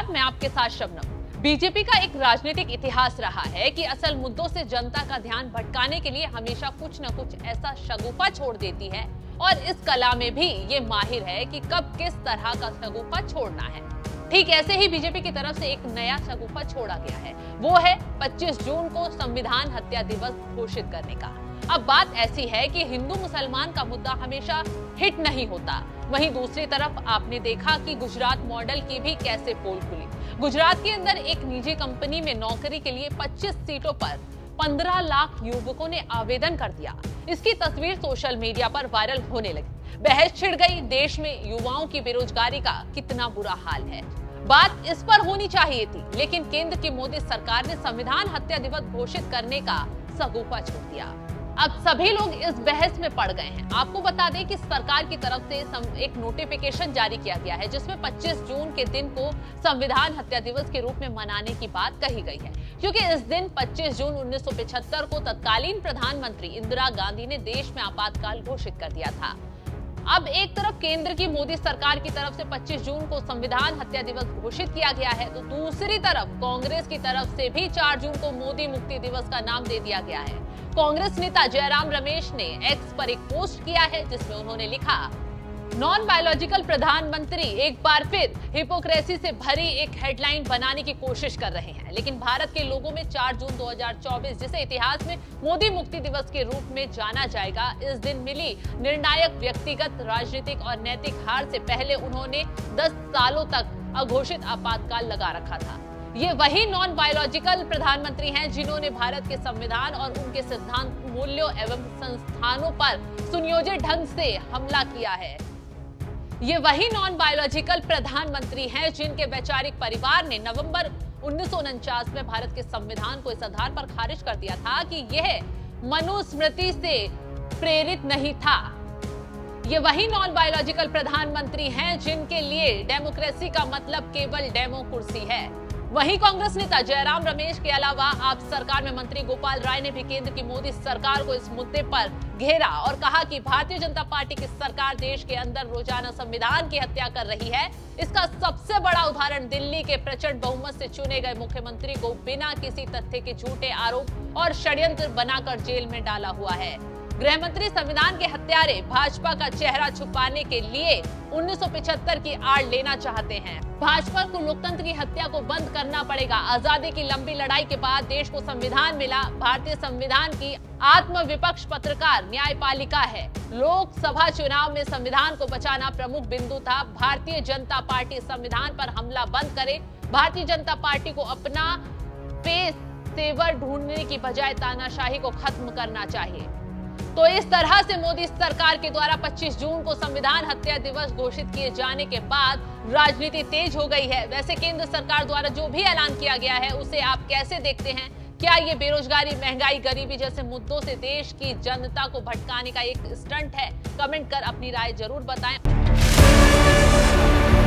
मैं आपके साथ शबनम। बीजेपी का एक राजनीतिक इतिहास रहा है कि असल मुद्दों से जनता का ध्यान भटकाने के लिए हमेशा कुछ न कुछ ऐसा शगुफा छोड़ देती है और इस कला में भी ये माहिर है कि कब किस तरह का शगुफा छोड़ना है। ठीक ऐसे ही बीजेपी की तरफ से एक नया शगुफा छोड़ा गया है, वो है 25 जून को संविधान हत्या दिवस घोषित करने का। अब बात ऐसी है कि हिंदू मुसलमान का मुद्दा हमेशा हिट नहीं होता। वहीं दूसरी तरफ आपने देखा कि गुजरात मॉडल की भी कैसे पोल खुली। गुजरात के अंदर एक निजी कंपनी में नौकरी के लिए 25 सीटों पर 15 लाख युवकों ने आवेदन कर दिया। इसकी तस्वीर सोशल मीडिया पर वायरल होने लगी। बहस छिड़ गई, देश में युवाओं की बेरोजगारी का कितना बुरा हाल है। बात इस पर होनी चाहिए थी, लेकिन केंद्र की मोदी सरकार ने संविधान हत्या दिवस घोषित करने का सगुफा छोड़ दिया। अब सभी लोग इस बहस में पड़ गए हैं। आपको बता दें कि सरकार की तरफ से एक नोटिफिकेशन जारी किया गया है, जिसमें 25 जून के दिन को संविधान हत्या दिवस के रूप में मनाने की बात कही गई है, क्योंकि इस दिन 25 जून 1975 को तत्कालीन प्रधानमंत्री इंदिरा गांधी ने देश में आपातकाल घोषित कर दिया था। अब एक तरफ केंद्र की मोदी सरकार की तरफ से 25 जून को संविधान हत्या दिवस घोषित किया गया है, तो दूसरी तरफ कांग्रेस की तरफ से भी 4 जून को मोदी मुक्ति दिवस का नाम दे दिया गया है। कांग्रेस नेता जयराम रमेश ने एक्स पर एक पोस्ट किया है, जिसमें उन्होंने लिखा, नॉन बायोलॉजिकल प्रधानमंत्री एक बार फिर हिपोक्रेसी से भरी एक हेडलाइन बनाने की कोशिश कर रहे हैं, लेकिन भारत के लोगों में 4 जून 2024, जिसे इतिहास में मोदी मुक्ति दिवस के रूप में जाना जाएगा, इस दिन मिली निर्णायक व्यक्तिगत, राजनीतिक और नैतिक हार से पहले उन्होंने 10 सालों तक अघोषित आपातकाल लगा रखा था। ये वही नॉन बायोलॉजिकल प्रधानमंत्री हैं जिन्होंने भारत के संविधान और उनके सिद्धांत, मूल्यों एवं संस्थानों पर सुनियोजित ढंग से हमला किया है। ये वही नॉन बायोलॉजिकल प्रधानमंत्री हैं जिनके वैचारिक परिवार ने नवंबर 1949 में भारत के संविधान को इस आधार पर खारिज कर दिया था कि यह मनुस्मृति से प्रेरित नहीं था। ये वही नॉन बायोलॉजिकल प्रधानमंत्री हैं जिनके लिए डेमोक्रेसी का मतलब केवल डेमो कुर्सी है। वहीं कांग्रेस नेता जयराम रमेश के अलावा आप सरकार में मंत्री गोपाल राय ने भी केंद्र की मोदी सरकार को इस मुद्दे पर घेरा और कहा कि भारतीय जनता पार्टी की सरकार देश के अंदर रोजाना संविधान की हत्या कर रही है। इसका सबसे बड़ा उदाहरण दिल्ली के प्रचंड बहुमत से चुने गए मुख्यमंत्री को बिना किसी तथ्य के झूठे आरोप और षड्यंत्र बनाकर जेल में डाला हुआ है। गृह मंत्री संविधान के हत्यारे भाजपा का चेहरा छुपाने के लिए 1975 की आड़ लेना चाहते हैं। भाजपा को लोकतंत्र की हत्या को बंद करना पड़ेगा। आजादी की लंबी लड़ाई के बाद देश को संविधान मिला। भारतीय संविधान की आत्मविपक्ष पत्रकार न्यायपालिका है। लोकसभा चुनाव में संविधान को बचाना प्रमुख बिंदु था। भारतीय जनता पार्टी संविधान पर हमला बंद करे। भारतीय जनता पार्टी को अपना पेश सेवर ढूंढने की बजाय तानाशाही को खत्म करना चाहिए। तो इस तरह से मोदी सरकार के द्वारा 25 जून को संविधान हत्या दिवस घोषित किए जाने के बाद राजनीति तेज हो गई है। वैसे केंद्र सरकार द्वारा जो भी ऐलान किया गया है, उसे आप कैसे देखते हैं? क्या ये बेरोजगारी, महंगाई, गरीबी जैसे मुद्दों से देश की जनता को भटकाने का एक स्टंट है? कमेंट कर अपनी राय जरूर बताएं।